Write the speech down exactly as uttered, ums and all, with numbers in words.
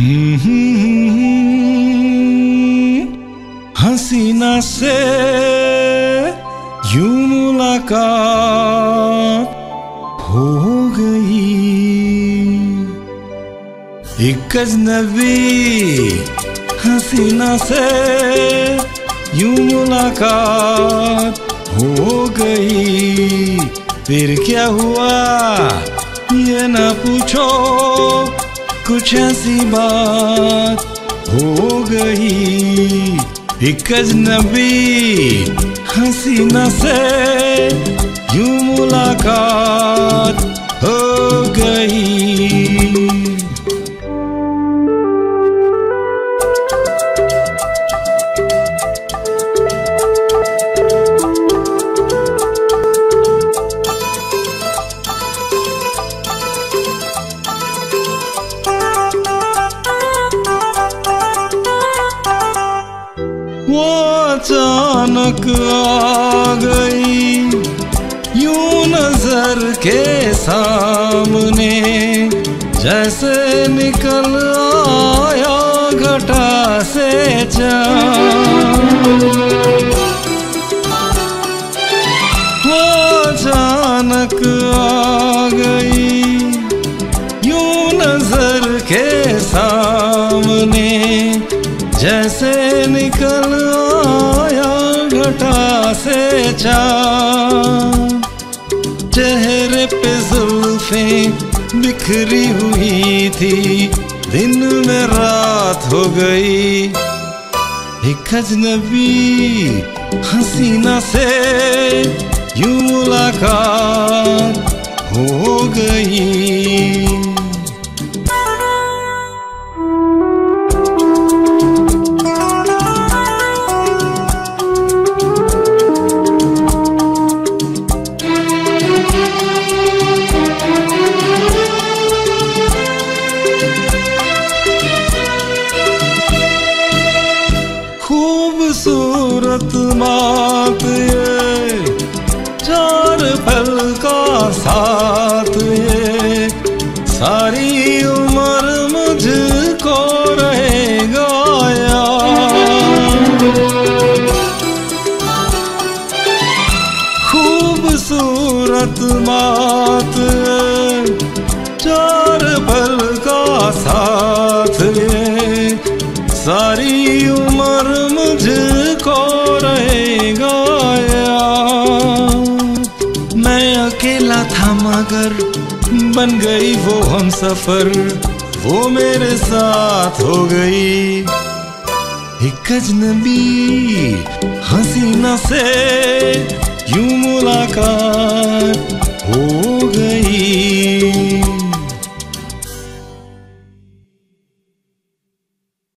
हसीना से यूं मुलाकात हो गई, एक अजनबी हसीना से यूं मुलाकात हो गई। फिर क्या हुआ ये ना पूछो, कुछ ऐसी बात हो गई। एक अजनबी हसीना से यूं मुलाकात हो गई। वो अचानक आ गई यूं नजर के सामने, जैसे निकल आया घटा से चाँद। वो अचानक आ गई यूं नजर के सामने, जैसे निकल आया घटा से चाँद। चेहरे पे जुल्फें बिखरी हुई थी, दिन में रात हो गई। एक अजनबी हसीना से यूं मुलाकात हो गई। खूबसूरत बात ये, चार पल का साथ ये, सारी उम्र मुझको रहेगा याद। खूबसूरत बात ये, चार पल का साथ ये, सारी उम्र मुझको रहेगा याद। मैं अकेला था मगर बन गई वो हमसफर, वो मेरे साथ हो गई। एक अजनबी हसीना से यूं मुलाकात